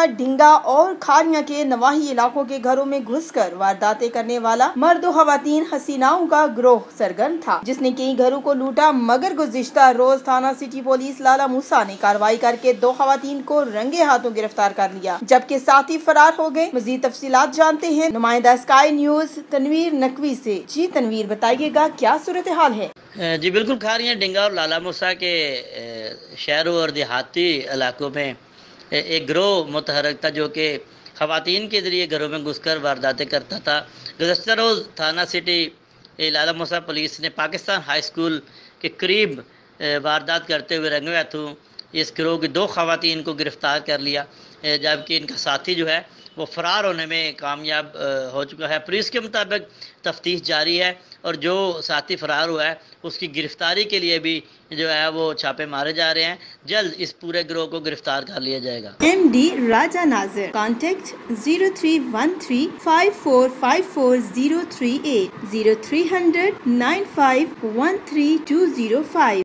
ڈھنگا اور کھاریاں کے نواحی علاقوں کے گھروں میں گھس کر وارداتیں کرنے والا مرد و خواتین حسیناؤں کا گروہ سرگرم تھا، جس نے کئی گھروں کو لوٹا، مگر گزشتہ روز تھانہ سٹی پولیس لالا موسیٰ نے کارروائی کر کے 2 خواتین کو رنگے ہاتھوں گرفتار کر لیا، جبکہ ساتھی فرار ہو گئے۔ مزید تفصیلات جانتے ہیں نمائندہ اسکائی نیوز تنویر نقوی سے۔ جی تنویر، بتائیے گا کیا صورتحال ہے؟ جی بالکل، کھاریاں ڈنگا اور لالا موسیٰ کے شہروں اور دیہاتی علاقوں میں ایک گروہ متحرک تھا جو کہ خواتین کے ذریعے گھروں میں گھس کر وارداتیں کرتا تھا۔ گزشتہ روز تھانہ سٹی لالا موسیٰ پولیس نے پاکستان ہائی اسکول کے قریب واردات کرتے ہوئے رنگے ہاتھوں اس گروہ کی 2 خواتین کو گرفتار کر لیا، جبکہ ان کا ساتھی جو ہے وہ فرار ہونے میں کامیاب ہو چکا ہے۔ پولیس کے مطابق تفتیش جاری ہے اور جو ساتھی فرار ہوا ہے اس کی گرفتاری کے لیے بھی جو ہے وہ چھاپے مارے جا رہے ہیں۔ جلد اس پورے گروہ کو گرفتار کر لیا جائے گا۔ MD راجہ ناظر، کانٹیکٹ 031354540380 0300 9513 205۔